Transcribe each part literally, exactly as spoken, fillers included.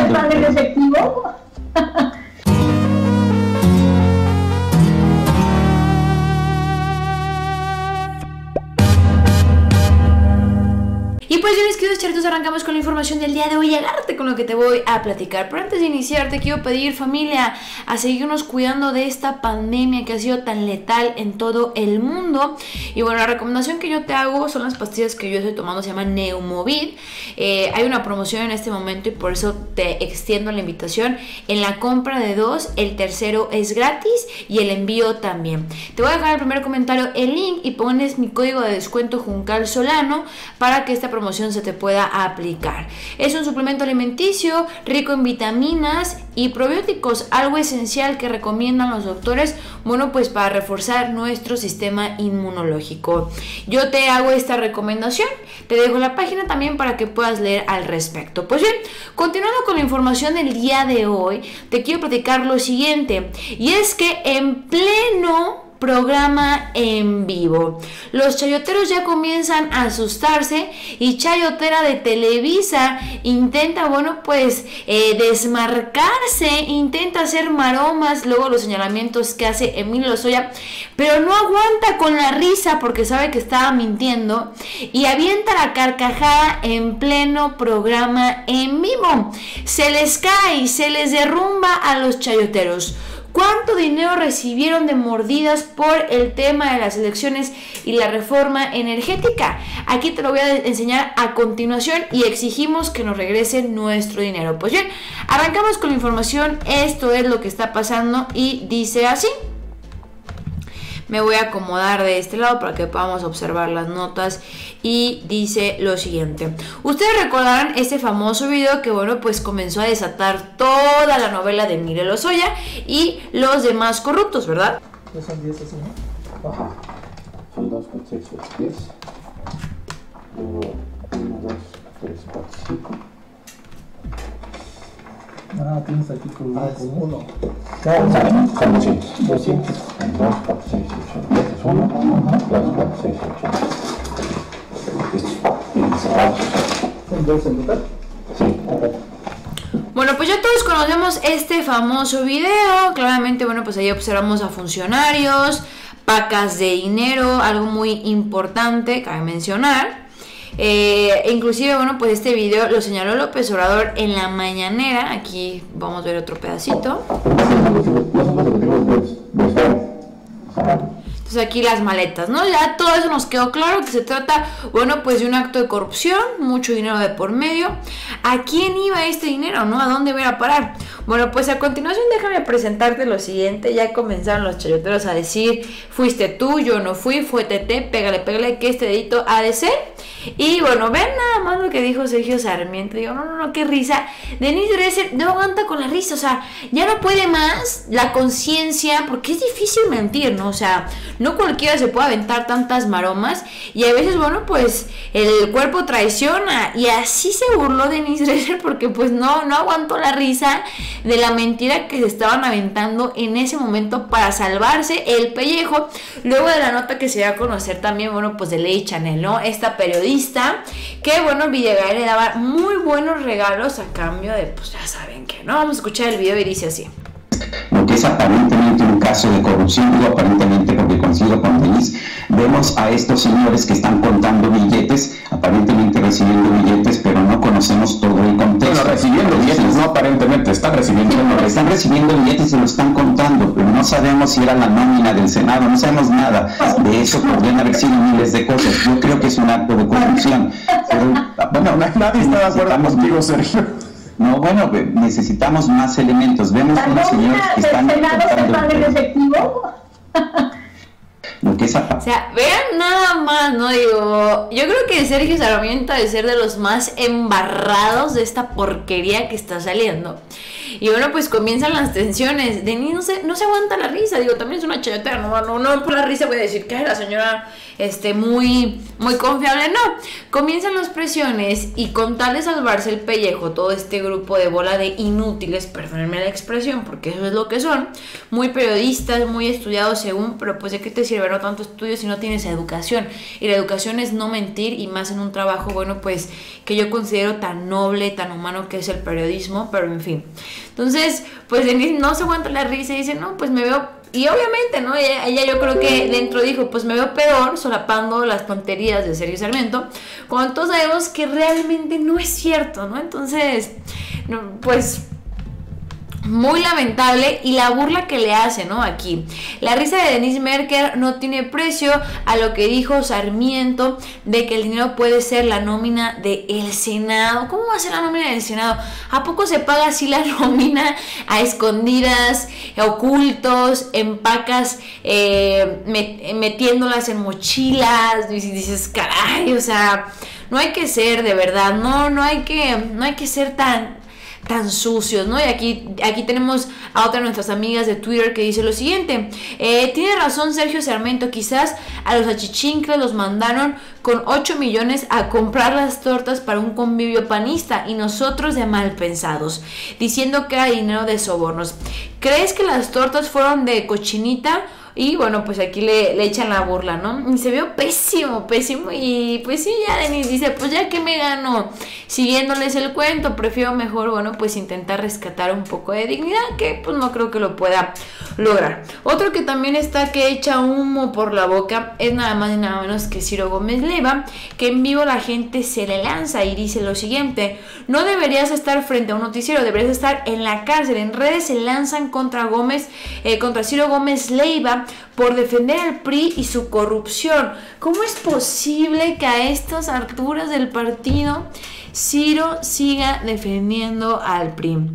tan efectivo. Y pues yo, mis queridos charitos, arrancamos con la información del día de hoy, agárrate con lo que te voy a platicar. Pero antes de iniciar te quiero pedir, familia, a seguirnos cuidando de esta pandemia que ha sido tan letal en todo el mundo. Y bueno, la recomendación que yo te hago son las pastillas que yo estoy tomando, se llaman Neumovid. eh, Hay una promoción en este momento y por eso te extiendo la invitación. En la compra de dos, el tercero es gratis y el envío también. Te voy a dejar en el primer comentario el link y pones mi código de descuento Juncal Solano para que esta promoción promoción se te pueda aplicar. Es un suplemento alimenticio rico en vitaminas y probióticos, algo esencial que recomiendan los doctores, bueno, pues para reforzar nuestro sistema inmunológico. Yo te hago esta recomendación, te dejo la página también para que puedas leer al respecto. Pues bien, continuando con la información del día de hoy, te quiero platicar lo siguiente, y es que en pleno programa en vivo, los chayoteros ya comienzan a asustarse y Chayotera de Televisa intenta, bueno, pues eh, desmarcarse, intenta hacer maromas, luego los señalamientos que hace Emilio Lozoya, pero no aguanta con la risa porque sabe que estaba mintiendo y avienta la carcajada en pleno programa en vivo. Se les cae, se les derrumba a los chayoteros. ¿Cuánto dinero recibieron de mordidas por el tema de las elecciones y la reforma energética? Aquí te lo voy a enseñar a continuación y exigimos que nos regresen nuestro dinero. Pues bien, arrancamos con la información. Esto es lo que está pasando y dice así. Me voy a acomodar de este lado para que podamos observar las notas y dice lo siguiente. Ustedes recordarán este famoso video que, bueno, pues comenzó a desatar toda la novela de Emilio Lozoya y los demás corruptos, ¿verdad? Son diez así, ¿no? Ajá. Son dos con seis, diez. Luego uno, dos, tres, cuatro, cinco. Ah, tienes aquí con ah, uno. Son doscientos. doscientos. dos, cuatro, seis, ocho, diez. uno, dos, cuatro, seis, ocho, diez. ¿Son dos en total? Sí. Bueno, pues ya todos conocemos este famoso video. Claramente, bueno, pues ahí observamos a funcionarios, pacas de dinero, algo muy importante, cabe mencionar. Eh, inclusive, bueno, pues este video lo señaló López Obrador en la mañanera. Aquí vamos a ver otro pedacito. Entonces aquí las maletas, ¿no? Ya todo eso nos quedó claro que se trata, bueno, pues de un acto de corrupción, mucho dinero de por medio. ¿A quién iba este dinero, no? ¿A dónde iba a parar? Bueno, pues a continuación déjame presentarte lo siguiente. Ya comenzaron los chayoteros a decir, fuiste tú, yo no fui, fue Tete, pégale, pégale, que este dedito ha de ser. Y bueno, ven nada más lo que dijo Sergio Sarmiento. Digo, no, no, no, qué risa. Denise Dresser no aguanta con la risa, o sea, ya no puede más la conciencia, porque es difícil mentir, ¿no? O sea, no cualquiera se puede aventar tantas maromas y a veces, bueno, pues el cuerpo traiciona, y así se burló Denise Dresser porque pues no, no aguantó la risa de la mentira que se estaban aventando en ese momento para salvarse el pellejo, luego de la nota que se dio a conocer también, bueno, pues de Ley Chanel, ¿no? Esta periodista que, bueno, Videgaray le daba muy buenos regalos a cambio de, pues ya saben que, ¿no? Vamos a escuchar el video y dice así. Lo que es aparentemente un caso de corrupción, digo aparentemente porque coincido con Denise, vemos a estos señores que están contando billetes, aparentemente recibiendo billetes, pero no conocemos todo el contexto. Bueno, recibiendo billetes, no aparentemente, están recibiendo bueno, están recibiendo billetes y se lo están contando, pero no sabemos si era la nómina del Senado, no sabemos nada de eso, podrían haber sido miles de cosas. Yo creo que es un acto de corrupción, pero bueno, nadie está de acuerdo contigo, Sergio. No, bueno, necesitamos más elementos. Vemos unos señores que están tan efectivo. Lo que es a... O sea, vean nada más, ¿no? Digo, yo creo que Sergio Sarmiento debe ser de los más embarrados de esta porquería que está saliendo. Y bueno, pues comienzan las tensiones. Denise no se, no se aguanta la risa. Digo, también es una chayotera. No, no, no por la risa voy a decir que la señora este, muy, muy confiable. No, comienzan las presiones y con tal de salvarse el pellejo, todo este grupo de bola de inútiles, perdónenme la expresión, porque eso es lo que son, muy periodistas, muy estudiados según, pero pues de qué te sirve, no tanto cuánto estudios si no tienes educación? Y la educación es no mentir, y más en un trabajo, bueno, pues que yo considero tan noble, tan humano que es el periodismo, pero en fin. Entonces, pues Denise no se aguanta la risa y dice, no, pues me veo... Y obviamente, ¿no? Ella, ella yo creo que dentro dijo, pues me veo peor solapando las tonterías de Sergio Sarmiento, cuando todos sabemos que realmente no es cierto, ¿no? Entonces, no, pues... muy lamentable, y la burla que le hace, ¿no? Aquí la risa de Denise Merker no tiene precio a lo que dijo Sarmiento de que el dinero puede ser la nómina del Senado. ¿Cómo va a ser la nómina del Senado? ¿A poco se paga así la nómina a escondidas, ocultos, en pacas, eh, met metiéndolas en mochilas? Y dices, caray, o sea, no hay que ser, de verdad, no, no hay que, no hay que ser tan tan sucios, ¿no? Y aquí, aquí tenemos a otra de nuestras amigas de Twitter que dice lo siguiente: eh, tiene razón Sergio Sarmiento, quizás a los achichincles los mandaron con ocho millones a comprar las tortas para un convivio panista y nosotros de mal pensados, diciendo que era dinero de sobornos. ¿Crees que las tortas fueron de cochinita? Y bueno, pues aquí le, le echan la burla, ¿no? Y se vio pésimo, pésimo. Y pues sí, ya Denise dice, pues ya que me gano siguiéndoles el cuento, prefiero mejor, bueno, pues intentar rescatar un poco de dignidad, que pues no creo que lo pueda lograr. Otro que también está que echa humo por la boca es nada más y nada menos que Ciro Gómez Leiva, que en vivo la gente se le lanza y dice lo siguiente: no deberías estar frente a un noticiero, deberías estar en la cárcel. En redes se lanzan contra Gómez, eh, contra Ciro Gómez Leiva por defender al P R I y su corrupción. ¿Cómo es posible que a estas alturas del partido Ciro siga defendiendo al P R I?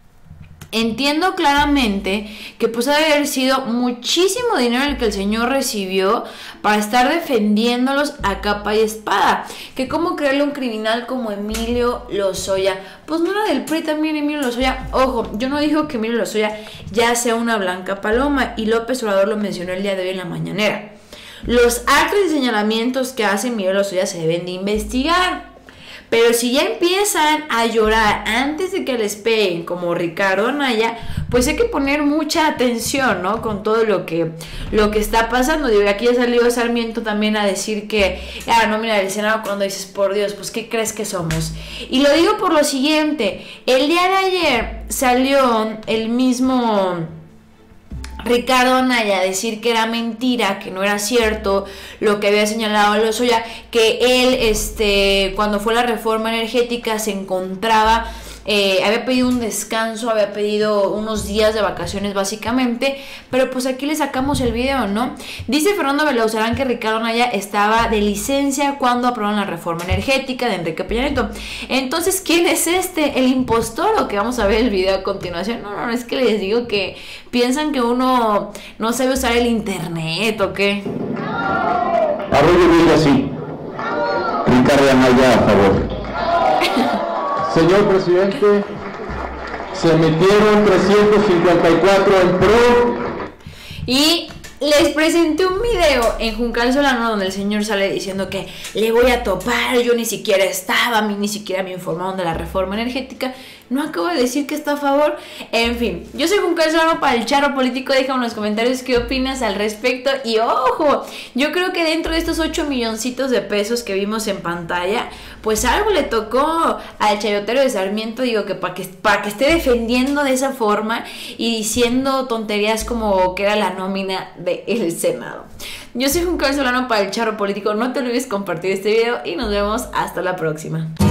Entiendo claramente que pues ha de haber sido muchísimo dinero el que el señor recibió para estar defendiéndolos a capa y espada. Que cómo creerle a un criminal como Emilio Lozoya. Pues no era del P R I también Emilio Lozoya. Ojo, yo no digo que Emilio Lozoya ya sea una blanca paloma, y López Obrador lo mencionó el día de hoy en la mañanera. Los actos y señalamientos que hace Emilio Lozoya se deben de investigar. Pero si ya empiezan a llorar antes de que les peguen, como Ricardo Anaya, pues hay que poner mucha atención, ¿no? Con todo lo que, lo que está pasando. Digo, aquí ya salió Sarmiento también a decir que, ah, no, mira, el Senado, cuando dices, por Dios, pues ¿qué crees que somos? Y lo digo por lo siguiente: el día de ayer salió el mismo Ricardo Anaya decir que era mentira, que no era cierto lo que había señalado Lozoya, que él, este, cuando fue la reforma energética se encontraba, eh, había pedido un descanso, había pedido unos días de vacaciones básicamente, pero pues aquí le sacamos el video, ¿no? Dice Fernando Belauzarán que Ricardo Anaya estaba de licencia cuando aprobaron la reforma energética de Enrique Peña Nieto. Entonces, ¿quién es este? ¿El impostor? ¿O que vamos a ver el video a continuación? No, no, es que les digo que piensan que uno no sabe usar el internet, ¿o qué? Arroyo diga sí. Ricardo Anaya a favor. Señor presidente, se metieron trescientos cincuenta y cuatro en pro. Y les presenté un video en Juncal Solano donde el señor sale diciendo que le voy a topar, yo ni siquiera estaba, a mí ni siquiera me informaron de la reforma energética. No acabo de decir que está a favor. En fin, yo soy Juncal Solano para el Charro Político. Déjame en los comentarios qué opinas al respecto. Y ojo, yo creo que dentro de estos ocho milloncitos de pesos que vimos en pantalla, pues algo le tocó al chayotero de Sarmiento. Digo que para que, para que esté defendiendo de esa forma y diciendo tonterías como que era la nómina del Senado. Yo soy Juncal Solano para el Charro Político. No te olvides compartir este video y nos vemos hasta la próxima.